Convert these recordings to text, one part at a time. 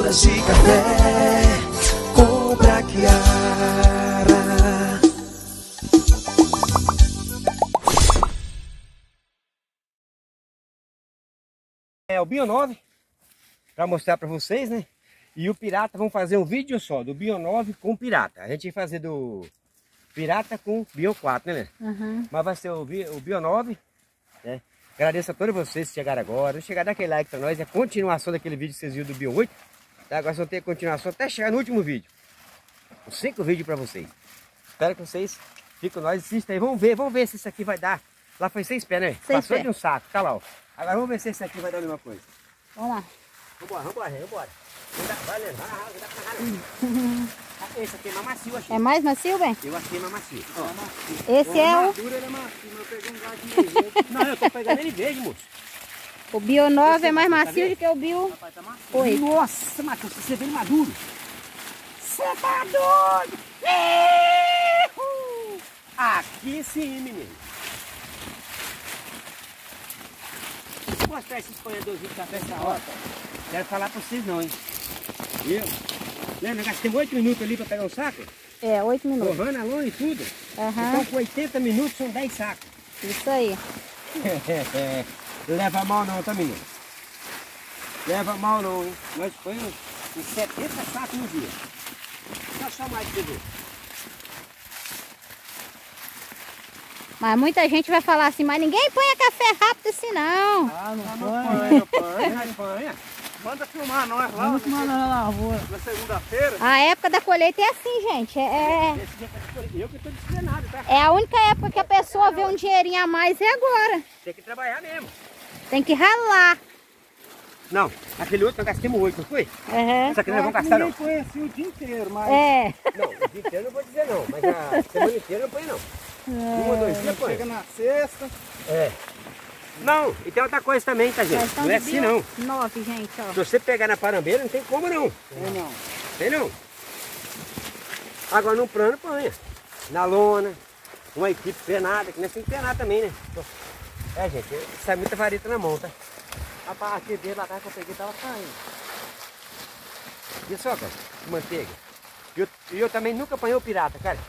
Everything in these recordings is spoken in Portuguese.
Lavouras de café com Braquiara. É o Bio9 para mostrar para vocês, né? E o Pirata, vamos fazer um vídeo só do Bio9 com o Pirata. A gente vai fazer do Pirata com Bio4, né? Uhum. Mas vai ser o Bio9, né? Agradeço a todos vocês que chegaram agora. Vou chegar daquele like para nós, é a continuação daquele vídeo que vocês viram do Bio8. Tá? Agora vão ter continuação até chegar no último vídeo. Os 5 vídeos para vocês. Espero que vocês fiquem com nós, assistam aí. Vamos ver se isso aqui vai dar. Lá foi 6 pés, né? 6 Passou pés. de um saco, tá lá, ó. Agora vamos ver se esse aqui vai dar a mesma coisa. Vamos lá. Vambora. Vai levar, vai dar pra caramba. Esse aqui é mais macio, achei. É mais macio, bem? Eu achei mais macio. Esse é o... Madura, ele é macio, mas eu peguei um gatinho verde. Não, eu tô pegando ele verde, moço. O Bio9 é mais tá macio vendo? do que o Bio... Rapaz, tá macio. Oi. Nossa, Matheus, você vê ele maduro. Você tá doido? Aqui sim, menino. Vou mostrar esse espanhadorzinho de café essa hora. Quero falar pra vocês não, hein? Viu? Nós gastamos 8 minutos ali pra pegar um saco. É, 8 minutos. Torrando a lona e tudo. Aham. Então com 80 minutos são 10 sacos. Isso aí. Leva mal não, tá, menino? Leva mal não, hein? Nós põemos uns 70 sacos no dia. Só chamar de beber. Mas muita gente vai falar assim, mas ninguém põe café rápido assim não. Ah, não põe. Manda filmar nós lá. Vamos tomar na lavoura. Na segunda-feira. A época da colheita é assim, gente. Esse dia tá escolhido. Eu que tô disciplinado, tá? É a única época que a pessoa vê um dinheirinho a mais é agora. Tem que trabalhar mesmo. Tem que ralar. Não, aquele outro nós gastamos 8, não foi? Uhum. Isso aqui nós vamos gastar não. Ninguém põe assim o dia inteiro, mas É. Não, o dia inteiro eu não vou dizer não, mas a semana inteira eu não ponho não. Um ou 2 dias põe. chega na sexta. É. Não, e tem outra coisa também, tá, gente? Não é assim não. 9, gente, ó. Se você pegar na parambeira, não tem como não. Não. Tem não. Agora no plano põe. Na lona, uma equipe penada, que nós temos que penar também, né? É, gente, sai muita vareta na mão, tá? A parte dele lá atrás que eu peguei tava caindo. E só, cara, de manteiga. E eu também nunca apanhei o pirata, cara.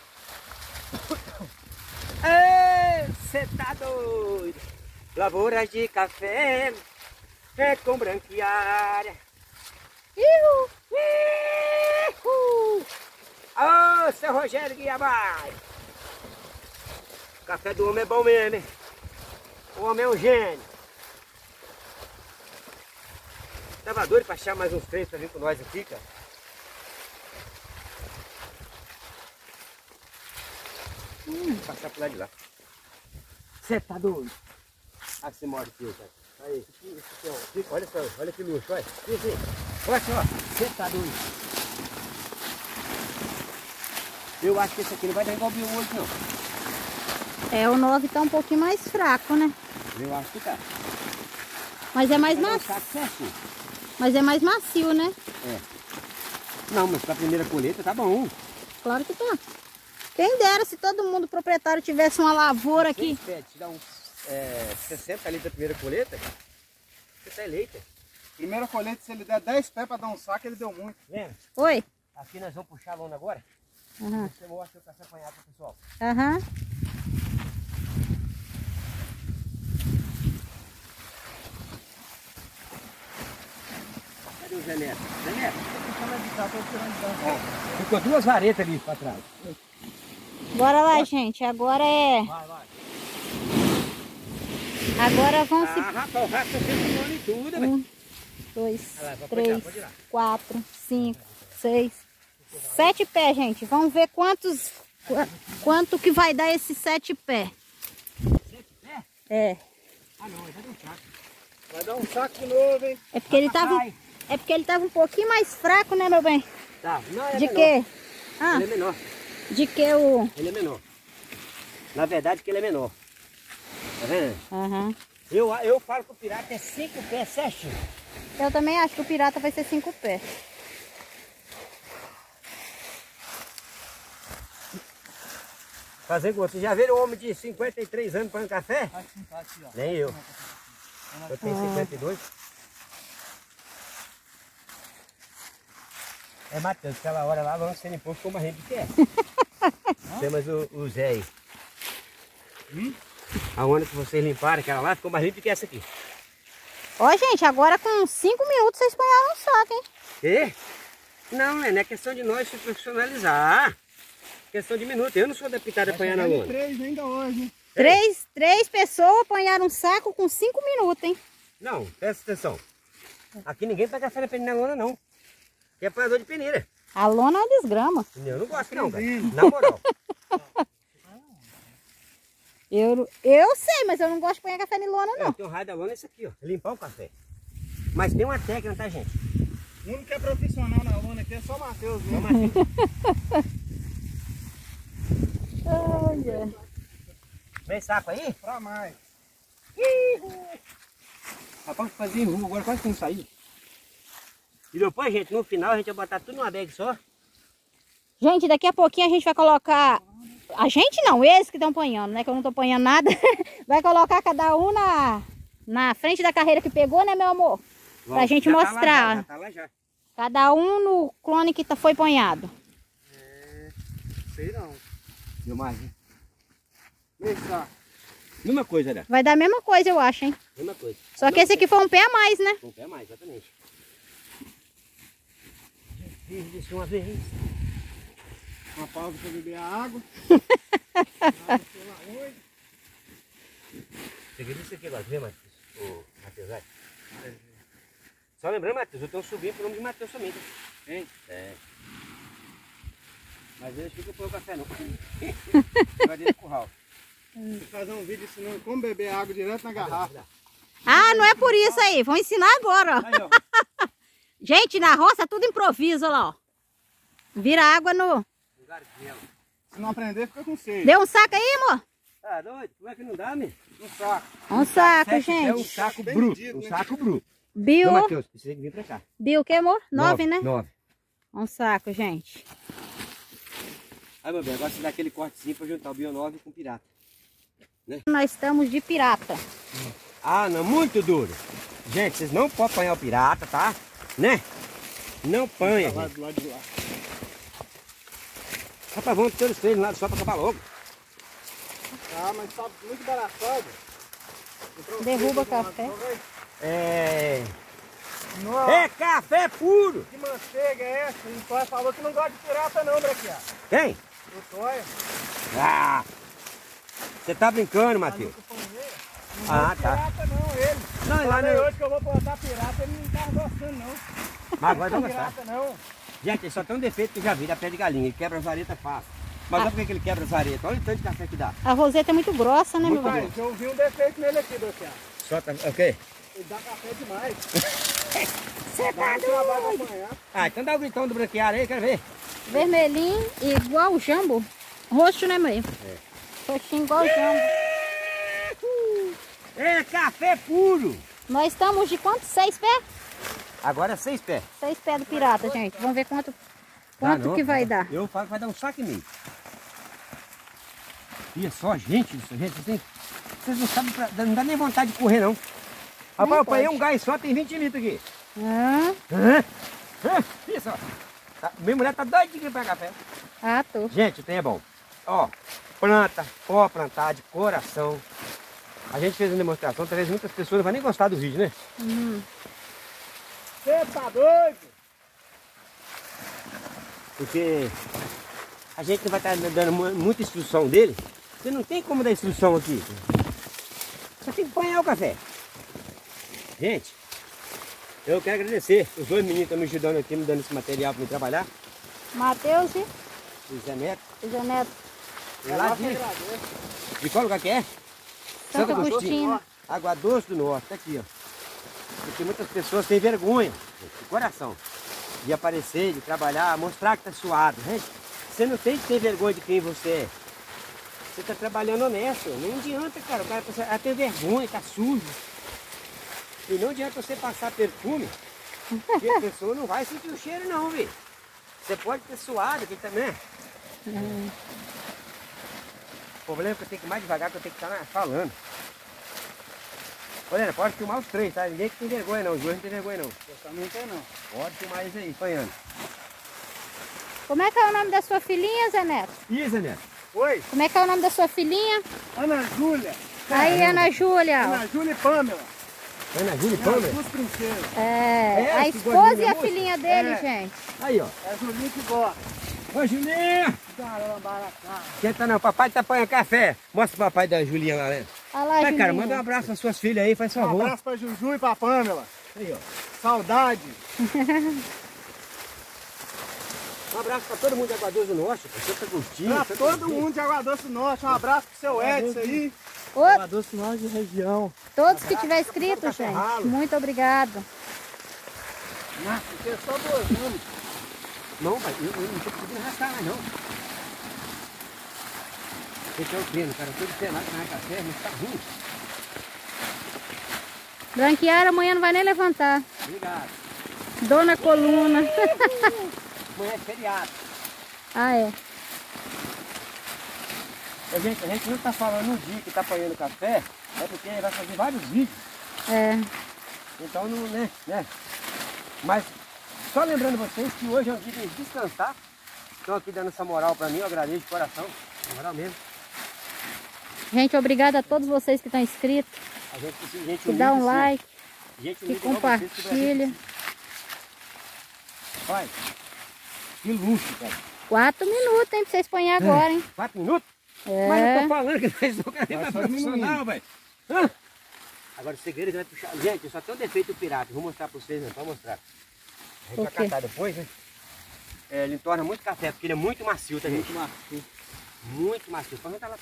Você tá doido? Lavouras de café é com Braquiara. Ihu! Ihu! Ô, seu Rogério Guiabá! O café do homem é bom mesmo, hein? O homem é um gênio. Tava doido pra achar mais uns 3 pra vir com nós aqui, cara. Vou passar por lá de lá. Você tá doido? Ah, você mora aqui, cara. Aí, esse aqui, ó. Olha só, olha que luxo, olha. Isso. Olha só, você tá doido. Eu acho que esse aqui não vai dar igual o Bio hoje, não. É, o 9 tá um pouquinho mais fraco, né? Eu acho que tá. Mas é mais Vai dar um macio. saco certinho. Mas é mais macio, né? É. Não, mas pra primeira colheita tá bom. Claro que tá. Quem dera se todo mundo proprietário tivesse uma lavoura aqui. Se te dá uns 60 litros da primeira colheita, você tá eleita. Primeira colheita, se ele der 10 pés para dar um saco, ele deu muito. Vendo? Oi? Aqui nós vamos puxar a lona agora. Aham. Você mostra o café apanhado pro pessoal. Aham. Cadê o Zé Neto? Zé Neto? Ficou 2 varetas ali pra trás. Bora lá, gente. Agora é... Vai. Agora vão se... Rapaz, o rato tá sendo lona e tudo, velho. 1, 2, Vai lá, pode 3, ir lá. 4, 5, 6, 7 pés, gente. Vamos ver quanto que vai dar esses 7 pés. 7 pés? É. Ah não, vai dar um saco. Vai dar um saco de novo, hein? É porque ele tava um pouquinho mais fraco, né, meu bem? Tá, não, é De menor. quê? Ah, Ele é menor. de que o... Ele é menor. Na verdade que ele é menor. Tá vendo? Aham. Eu falo que o pirata é 5 pés certinho. Eu também acho que o pirata vai ser 5 pés. Fazer gosto. Vocês já viram um homem de 53 anos põe café? Aqui, tá aqui, ó. Nem eu. Eu tenho 52. É, Matheus, aquela hora lá, vamos ser limpou, ficou mais rente do que é. Temos o Zé aí. A onda que vocês limparam, aquela lá, ficou mais limpa do que essa aqui. Ó, gente, agora com 5 minutos vocês banharam um saco, hein? Quê? Não é questão de nós se profissionalizar. Questão de minuto. Eu não sou da pitada apanhar na lona. 3 ainda hoje, hein? Três pessoas apanharam um saco com 5 minutos, hein? Não, presta atenção. Aqui ninguém pega café na peneira na lona, não. Que é apanhador de peneira. A lona é uma desgrama. Eu não gosto não, cara. Na moral. Eu sei, mas eu não gosto de apanhar café em lona, Eu não. tenho raio da lona é isso aqui, ó. Limpar o café. Mas tem uma técnica, tá, gente? O único que é profissional na lona aqui é só o Matheus, Só viu? Matheus. Olha. Vem saco aí? Pra mais. Rapaz, fazer rua agora quase que não saiu. E depois, gente, no final a gente vai botar tudo numa bag só. Gente, daqui a pouquinho a gente vai colocar... A gente não, eles que estão apanhando, né? Que eu não tô apanhando nada. Vai colocar cada um na frente da carreira que pegou, né, meu amor? Pra gente Já mostrar. Tá lá já. Cada um no clone que foi apanhado. Sei não. Deu mais, hein? Deixa. Mesma coisa, né? Vai dar a mesma coisa, eu acho, hein? Mesma coisa. Só que esse aqui foi um pé a mais, né? Com o pé mais, exatamente. Fiz isso uma vez. Uma pausa pra beber a água. Você quer isso aqui agora, vê, Matheus? Ô, Matheus, vai. Só lembrando, Matheus, eu tenho um sobrinho pelo nome de Matheus também, tá? Hein? É. Mas eles ficam por o café, não. Vai dentro do curral. Vou fazer um vídeo ensinando como beber água direto na garrafa. Ah, não é por isso aí. Vão ensinar agora, ó. Aí, ó. Gente, na roça é tudo improviso, olha lá, ó. Vira água no... Se não aprender, fica com sede. Deu um saco aí, amor? Tá doido? Como é que não dá, meu? No saco. Um saco, É um gente. saco Bem bruto. medido, Um né? saco bruto. Bill, Ô, Matheus, precisa vir pra cá. Bill, o que, amor? 9, né? 9. Um saco, gente. Aí, meu bem, agora você dá aquele cortezinho pra juntar o Bio 9 com o pirata. Nós estamos de pirata. Ah, não, muito duro. Gente, vocês não podem apanhar o pirata, tá? Né? Não apanha, Lá gente. do lado de lá. Rapaz, vamos ter os três lá só pra acabar logo. Ah, mas tá muito embaraçado. Derruba café. É... Nossa, É café puro! que manteiga é essa? O Tóia falou que não gosta de pirata não, Braquiá. Quem? O Tóia. Ah! Você tá brincando, Matheus? Ah, tá. Pirata não, ele. Não, lá Falei não. hoje que eu vou plantar pirata, ele não tá gostando não. Mas agora vai gostar. Pirata não. Gente, ele só tem um defeito que eu já vi, da pé de galinha. Ele quebra as varetas fácil. Mas olha por que ele quebra as varetas. Olha o tanto de café que dá. A roseta é muito grossa, né, meu Muito filho? Mas eu vi um defeito nele aqui, Braquiá. Só tá... O quê? Ele dá café demais. Você Dá muito trabalho pra amanhã. Ah, então dá o gritão do branqueado aí, quero ver. Vermelhinho, igual o jambo. Roxo, né, mãe? Roxinho igual o jambo. É café puro! Nós estamos de quanto? 6 pés? Agora é 6 pés. 6 pés do pirata, gente. Vamos ver quanto Não, que vai dar. Eu falo que vai dar um saco e meio. E é só gente, isso, gente. Vocês não sabem, não dá nem vontade de correr, não. Rapaz, eu apanhei um gás só, tem 20 litros aqui. Isso, ó. Tá, minha mulher tá doidinha pra café. Ah, tô. Gente, o trem é bom. Ó, planta, pode plantar de coração. A gente fez uma demonstração, talvez muitas pessoas não vão nem gostar do vídeo, né? Você tá doido? Porque a gente não vai estar dando muita instrução dele. Você não tem como dar instrução aqui. Só tem que apanhar o café. Gente, eu quero agradecer. Os dois meninos estão me ajudando aqui, me dando esse material para me trabalhar. Matheus e O Zé Neto. Zé Neto. Lá de qual lugar que é? Santo Agostinho. Água Doce do Norte, tá aqui, ó. Porque muitas pessoas têm vergonha, de coração, de aparecer, de trabalhar, mostrar que tá suado. Gente, você não tem que ter vergonha de quem você é. Você tá trabalhando honesto, não adianta, cara. O cara vai ter vergonha, tá sujo. E não adianta você passar perfume, porque a pessoa não vai sentir o cheiro não, viu? Você pode ter suado aqui também. O problema é que eu tenho que ir mais devagar, que eu tenho que estar falando. Olha, pode filmar os três, tá? Ninguém que tem vergonha não, os dois não tem vergonha não. Eu também não tenho não. Pode filmar eles aí, apanhando. Como é que é o nome da sua filhinha, Zé Neto? Ih, Zé Neto. Oi, Como é que é o nome da sua filhinha? Ana Júlia. Aí, Ana Júlia. Ana Júlia e Pamela. Ana Júlia e As Pamela. duas princesas. É, a que gosta de esposa e minha a moça? filhinha dele, É. gente. Aí, ó. É a Julinha que gosta. Ô, Julinha! Caramba, na cara. Senta não, papai tá apanhando café. Mostra o papai da Julinha lá, né? Olha lá, Vai, cara, Julinha. manda um abraço às suas filhas aí, faz Um favor. abraço pra Juju e pra Pamela. Aí, ó. Saudade. Um abraço pra todo mundo de Aguadoso do Norte, pra Santa Agostinho. Pra todo mundo de Água Doce Norte. Um abraço pro seu Edson aí. Ô, Doce Norte de região. todos que tiver inscrito, gente. Muito obrigado. Nossa, você é só 2 anos. Não, pai, eu não tô conseguindo arrastar mais, não. Esse é o treino, cara. Eu tô de penado com café, mas tá ruim. Branquear amanhã não vai nem levantar. Obrigado. Dor na coluna. Amanhã é feriado. Ah, é. A gente não tá falando no dia que tá apanhando café, é porque vai fazer vários vídeos. É. Então não, né? Mas só lembrando vocês que hoje é um dia de descansar. Estão aqui dando essa moral pra mim, eu agradeço de coração. Na moral mesmo. Gente, obrigada a todos vocês que estão inscritos. A gente precisa de gente Que dá um humilde, like, sim. Gente que humilde igual vocês, que o Brasil compartilha. precisa. Pai, que luxo, cara. 4 minutos, hein, pra vocês põem agora, hein? 4 minutos? Mas eu É. tô falando que nós somos mais só profissional, velho. Hã? Agora o segredo vai puxar. Gente, só tem um defeito do pirata. Vou mostrar pra vocês, né? Pode mostrar. A gente O vai quê? catar depois, né? É, ele torna muito café, porque ele é muito macio, tá, gente? Muito macio. Pode lá.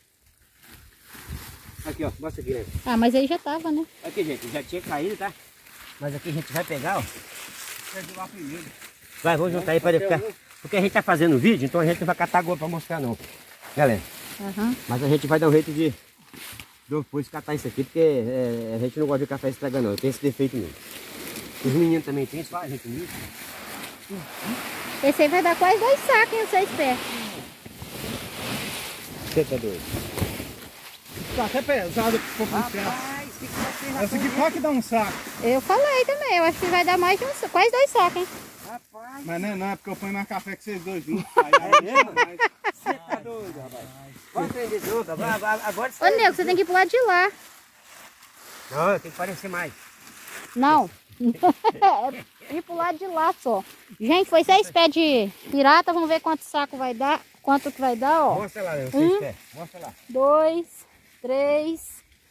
Aqui, ó. Mostra aqui, né? Ah, mas aí já tava, né? Aqui, gente. Já tinha caído, tá? Mas aqui a gente vai pegar, ó. Quero lá primeiro. Vai, vamos juntar aí pra ficar. Porque a gente tá fazendo vídeo, então a gente não vai catar água pra mostrar, não. Galera. Aham. Mas a gente vai dar um jeito de depois catar isso aqui, porque a gente não gosta de café estragado, não. Tem esse defeito mesmo. Os meninos também tem, só a gente mesmo. Esse aí vai dar quase 2 sacos, hein, 6 pés. Você tá doido? Tá até pesado que for puxar. Essa aqui pode dar um saco. Eu falei também, eu acho que vai dar mais de quase 2 sacos, hein? Rapaz, Mas não é porque eu ponho mais café que vocês dois juntos. é mesmo? Você tá doido, rapaz. Pode aprender junto, agora Ô, Nego, você tem que ir pro lado de lá. Não, eu tenho que parecer mais. Não. É ir pro lado de lá só. Gente, foi 6 pés de pirata, vamos ver quanto saco vai dar. Quanto que vai dar, ó. Mostra lá, vocês querem. Mostra lá. 2, 3,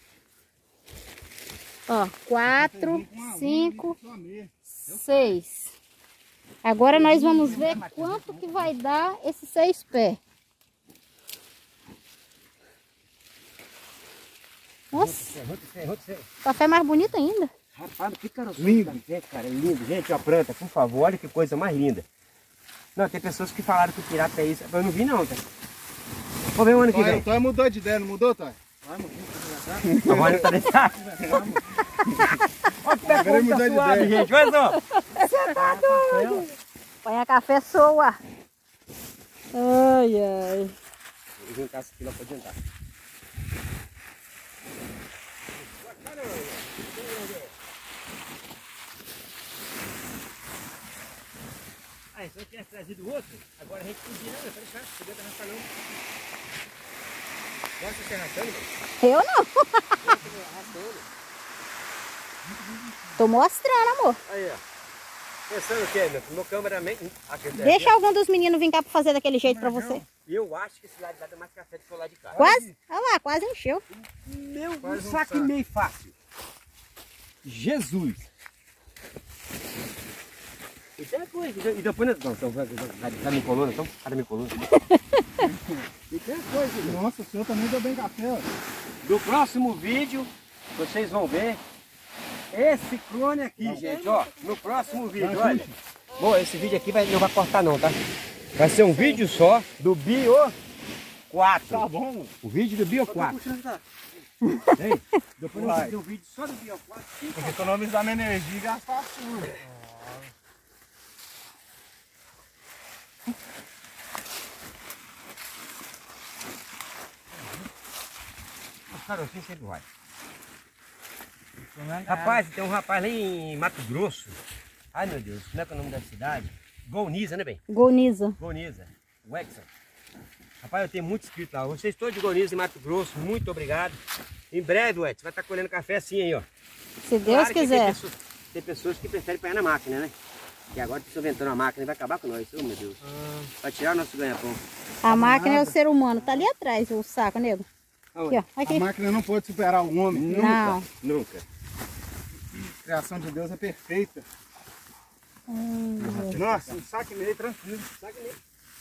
ó, 4, 5, 6. Agora nós vamos ver quanto que vai dar esses 6 pés. Nossa, café mais bonito ainda. Rapaz, que cara lindo, gente, cara, é lindo. Gente, ó, planta, por favor, olha que coisa mais linda. Não, tem pessoas que falaram que o pirata é isso. Eu não vi não, tá? Vou ver o ano que vem. O Toy mudou de ideia, não mudou, Toy? Agora tá deitado. Olha que pé Agora ele tá mudou de suave, ideia. gente. Olha só. Põe a café soa. Ai, ai. Vou juntar isso aqui lá pra adiantar. Ah, se eu tivesse trazido outro, agora a gente podia, não, deixar, não podia arrastar não. Gosta de ser arrastando, mano? Eu não. Tô mostrando, amor. Aí, ó. Pensando o quê, meu cameraman... Deixa algum dos meninos vir cá pra fazer daquele jeito pra você. Eu acho que esse lado de lá dá mais café do que o lado de cá. Quase, olha lá, quase encheu. Meu, Quase um um saco e saco. meio fácil. Jesus. E tem coisa. E depois... Não, então, tá me colando, então? Cara me colando. E tem coisa. Nossa, o senhor também deu bem café, ó. No próximo vídeo, vocês vão ver esse clone aqui, gente, ó. No próximo vídeo, olha. Bom, esse vídeo aqui não vai cortar não, tá? Vai ser um vídeo só do Bio 4. Tá bom. O vídeo do Bio 4. Hein? Depois nós vamos fazer um vídeo só do Bio 4. Porque economizar minha energia e gastar tudo. Os carocinhos sempre vai. Rapaz, tem um rapaz lá em Mato Grosso. Ai meu Deus, como é que é o nome da cidade? Golniza, né, bem? Golniza. Golniza. Wexa. Rapaz, eu tenho muito inscrito lá. Vocês todos de Golniza em Mato Grosso, muito obrigado. Em breve, Wexa, vai estar colhendo café assim aí, ó. Se Deus Claro quiser. Tem pessoas que preferem pegar na máquina, né? E agora estão inventando a máquina e vai acabar com nós. Oh, meu Deus. Vai tirar o nosso ganha-pão. A máquina é o ser humano. Tá ali atrás o saco, nego. Aqui, ó. Aqui. A máquina não pode superar o homem. Não. Nunca. A criação de Deus é perfeita. Nossa, um saco e meio tranquilo. Saca ali.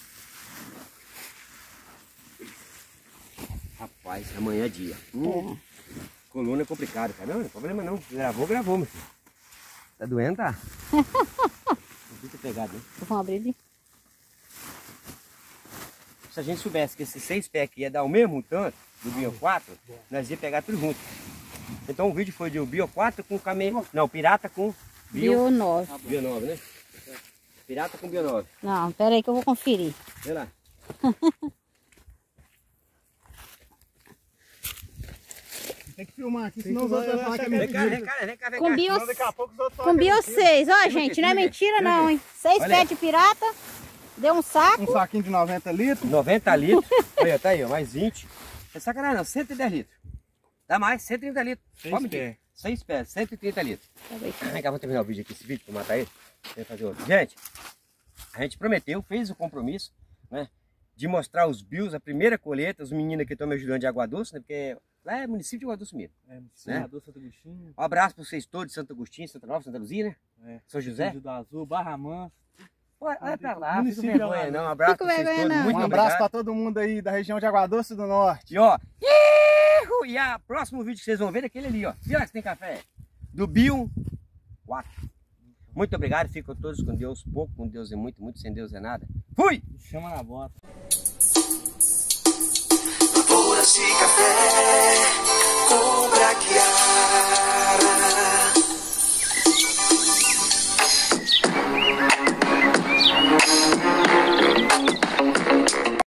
Rapaz, amanhã é dia. Coluna é complicado, cara. Não, não é problema não. Gravou, meu filho. Tá doendo, tá? Não fica pegado, né? Vamos abrir ali. Se a gente soubesse que esses 6 pés aqui ia dar o mesmo tanto do Bio 4, nós ia pegar tudo junto. Então o vídeo foi de Bio 4 com camelo. Não, Pirata com Bio 9. Bio 9, né? Pirata com Bio 9. Não, pera aí que eu vou conferir. Vê lá. Tem que filmar aqui, senão os outros vão falar que é Vem mentira. cá, vem cá. Com Bio, Senão daqui a pouco os outros falam com que é Bio mentira. 6. Ó, gente, não é mentira não, hein? 6 Olha aí. pés de pirata. Deu um saco. Um saquinho de 90 litros. 90 litros. Olha, tá aí, ó, mais 20. É sacanagem não, 110 litros. Dá mais, 130 litros. 6 pés, 130 litros. Vem cá, vamos terminar o vídeo aqui, esse vídeo, pra matar ele. Vamos fazer outro. Gente, a gente prometeu, fez o compromisso, né? De mostrar os bios, a primeira colheita, os meninos aqui estão me ajudando de Água Doce, né? Porque lá é município de Água Doce mesmo. É, Né? Senador Santo Agostinho. Um abraço para vocês todos de Santo Agostinho, Santa Nova, Santa Luzia, né? É. São José. Rio do Azul, Barra Mansa. Olha pra lá, fica Município vergonha lá, não. Um abraço Fica para vocês vergonha todos, não. muito Um abraço obrigado. para todo mundo aí da região de Água Doce do Norte. E ó, e a próximo vídeo que vocês vão ver é aquele ali, ó. Viu lá que tem café? Do Bio 4. Muito obrigado, ficam todos com Deus, pouco com Deus é muito, muito sem Deus é nada. Fui! Chama na bota. Puras de café.